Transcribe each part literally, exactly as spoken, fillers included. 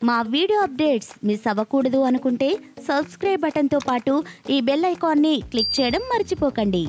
మా video updates miss అవ్వకూడదు అనుకుంటే సబ్స్క్రైబ్ బటన్తో పాటు ఈ బెల్ ఐకాన్ని క్లిక్ చేయడం మర్చిపోకండి.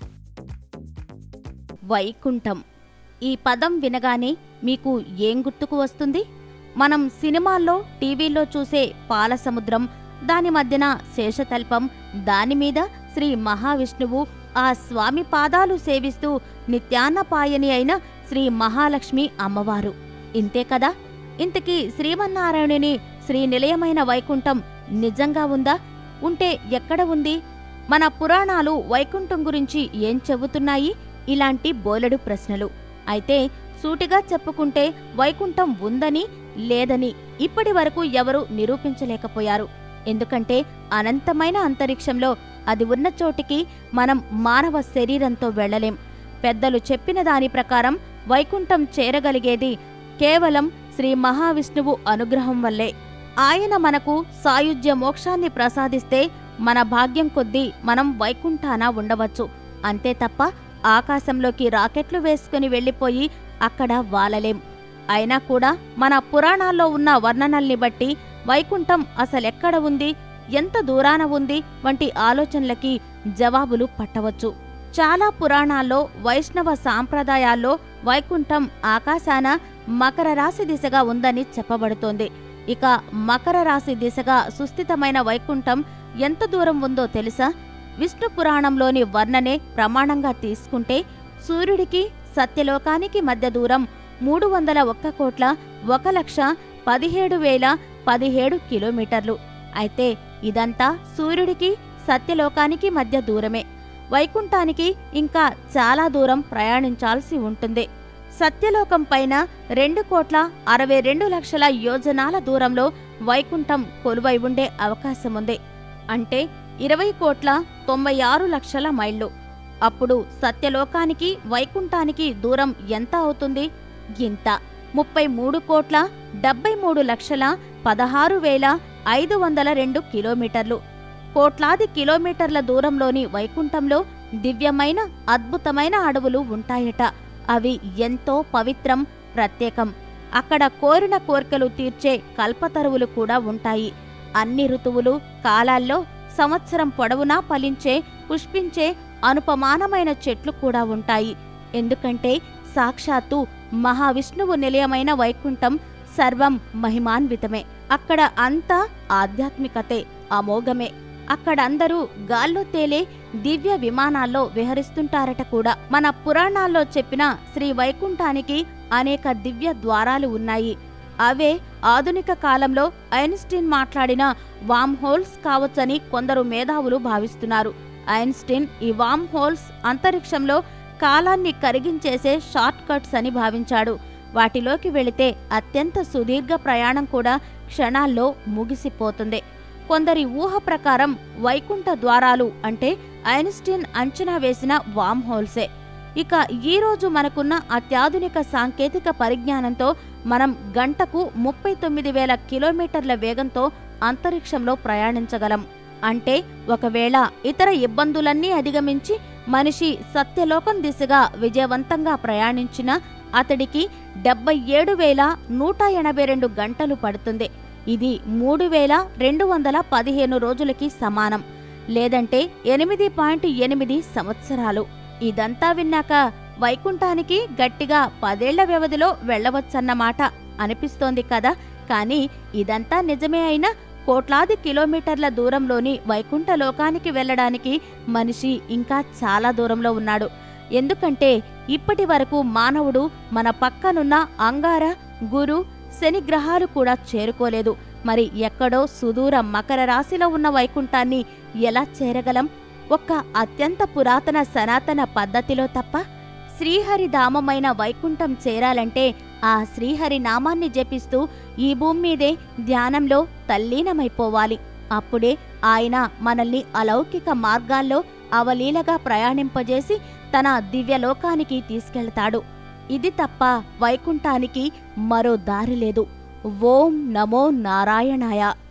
వైకుంఠం ఈ పదం వినగానే మీకు ఏం గుర్తుకు వస్తుంది? మనం సినిమాల్లో టీవీల్లో చూసే పాలసముద్రం, దాని మధ్యన శేషతల్పం, దానిమీద శ్రీ మహావిష్ణువు, ఆ స్వామి పాదాలు సేవిస్తూ నిత్యాన్నపాయని అయిన శ్రీ మహాలక్ష్మి అమ్మవారు. ఇంతే కదా? ఇంతకీ శ్రీమన్నారాయణుని శ్రీ నిలయమైన వైకుంఠం నిజంగా ఉందా? ఉంటే ఎక్కడ ఉంది? మన పురాణాలు వైకుంఠం గురించి ఏం చెబుతున్నాయి? ఇలాంటి బోలెడు ప్రశ్నలు. అయితే సూటిగా చెప్పుకుంటే వైకుంఠం ఉందని లేదని ఇప్పటి వరకు ఎవరూ నిరూపించలేకపోయారు. ఎందుకంటే అనంతమైన అంతరిక్షంలో అది ఉన్న చోటికి మనం మానవ శరీరంతో వెళ్లలేం. పెద్దలు చెప్పిన దాని ప్రకారం వైకుంఠం చేరగలిగేది కేవలం శ్రీ మహావిష్ణువు అనుగ్రహం వల్లే. ఆయన మనకు సాయుజ్య మోక్షాన్ని ప్రసాదిస్తే మన భాగ్యం కొద్దీ మనం వైకుంఠాన ఉండవచ్చు. అంతే తప్ప ఆకాశంలోకి రాకెట్లు వేసుకుని వెళ్లిపోయి అక్కడ వాలలేం. అయినా కూడా మన పురాణాల్లో ఉన్న వర్ణనల్ని బట్టి వైకుంఠం అసలెక్కడ ఉంది, ఎంత దూరాన ఉంది వంటి ఆలోచనలకి జవాబులు పట్టవచ్చు. చాలా పురాణాల్లో, వైష్ణవ సాంప్రదాయాల్లో వైకుంఠం ఆకాశాన మకర రాశి దిశగా ఉందని చెప్పబడుతోంది. ఇక మకర రాశి దిశగా సుస్థితమైన వైకుంఠం ఎంత దూరం ఉందో తెలుసా? విష్ణు పురాణంలోని వర్ణనే ప్రమాణంగా తీసుకుంటే సూర్యుడికి సత్యలోకానికి మధ్య దూరం మూడు వందల ఒక్క కోట్ల ఒక లక్ష పదిహేడు వేల పదిహేడు కిలోమీటర్లు. అయితే ఇదంతా సూర్యుడికి సత్యలోకానికి మధ్య దూరమే. వైకుంఠానికి ఇంకా చాలా దూరం ప్రయాణించాల్సి ఉంటుంది. సత్యలోకం పైన రెండు కోట్ల అరవై రెండు లక్షల యోజనాల దూరంలో వైకుంఠం కొలువై ఉండే అవకాశముంది. అంటే ఇరవై కోట్ల తొంభై ఆరు లక్షల మైళ్ళు. అప్పుడు సత్యలోకానికి వైకుంఠానికి దూరం ఎంత అవుతుంది? ఇంత ముప్పై మూడు కోట్ల డెబ్బై మూడు లక్షల పదహారు వేల ఐదు వందల రెండు కిలోమీటర్లు. కోట్లాది కిలోమీటర్ల దూరంలోని వైకుంఠంలో దివ్యమైన అద్భుతమైన అడవులు ఉంటాయట. అవి ఎంతో పవిత్రం, ప్రత్యేకం. అక్కడ కోరిన కోర్కెలు తీర్చే కల్పతరువులు కూడా ఉంటాయి. అన్ని ఋతువులు, కాలాల్లో సంవత్సరం పొడవునా ఫలించే, పుష్పించే అనుపమానమైన చెట్లు కూడా ఉంటాయి. ఎందుకంటే సాక్షాత్తు మహావిష్ణువు నిలయమైన వైకుంఠం సర్వం మహిమాన్వితమే. అక్కడ అంతా ఆధ్యాత్మికతే, అమోఘమే. అక్కడందరూ గాల్లో తేలే దివ్య విమానాల్లో విహరిస్తుంటారట కూడా. మన పురాణాల్లో చెప్పిన శ్రీ వైకుంఠానికి అనేక దివ్య ద్వారాలు ఉన్నాయి. అవే ఆధునిక కాలంలో ఐన్స్టీన్ మాట్లాడిన వామ్ హోల్స్ కావచ్చని కొందరు మేధావులు భావిస్తున్నారు. ఐన్స్టీన్ ఈ వామ్ హోల్స్ అంతరిక్షంలో కాలాన్ని కరిగించేసే షార్ట్ కట్స్ అని భావించాడు. వాటిలోకి వెళితే అత్యంత సుదీర్ఘ ప్రయాణం కూడా క్షణాల్లో ముగిసిపోతుంది. కొందరి ఊహ ప్రకారం వైకుంఠ ద్వారాలు అంటే ఐన్స్టీన్ అంచనా వేసిన వామ్ హోల్సే. ఇక ఈరోజు మనకున్న అత్యాధునిక సాంకేతిక పరిజ్ఞానంతో మనం గంటకు ముప్పై తొమ్మిది వేల కిలోమీటర్ల వేగంతో అంతరిక్షంలో ప్రయాణించగలం. అంటే ఒకవేళ ఇతర ఇబ్బందులన్నీ అధిగమించి మనిషి సత్యలోకం దిశగా విజయవంతంగా ప్రయాణించినా అతడికి డెబ్బై ఏడు వేల నూట ఎనభై రెండు గంటలు పడుతుంది. ఇది మూడు వేల రెండు వందల పదిహేను రోజులకి సమానం. లేదంటే ఎనిమిది పాయింట్ ఎనిమిది సంవత్సరాలు. ఇదంతా విన్నాక వైకుంఠానికి గట్టిగా పదేళ్ల వ్యవధిలో వెళ్లవచ్చన్నమాట అనిపిస్తోంది కదా. కానీ ఇదంతా నిజమే అయినా కోట్లాది కిలోమీటర్ల దూరంలోని వైకుంఠ లోకానికి వెళ్లడానికి మనిషి ఇంకా చాలా దూరంలో ఉన్నాడు. ఎందుకంటే ఇప్పటి వరకు మానవుడు మన పక్కనున్న అంగార, గురు, శని గ్రహాలు కూడా చేరుకోలేదు. మరి ఎక్కడో సుదూర మకర రాశిలో ఉన్న వైకుంఠాన్ని ఎలా చేరగలం? ఒక్క అత్యంత పురాతన సనాతన పద్ధతిలో తప్ప. శ్రీహరిధామమైన వైకుంఠం చేరాలంటే ఆ శ్రీహరి నామాన్ని జపిస్తూ ఈ భూమి మీదే ధ్యానంలో తల్లీనమైపోవాలి. అప్పుడే ఆయన మనల్ని అలౌకిక మార్గాల్లో అవలీలగా ప్రయాణింపజేసి తన దివ్యలోకానికి తీసుకెళ్తాడు. ఇది తప్ప వైకుంఠానికి మరో దారి లేదు. ఓం నమో నారాయణాయ.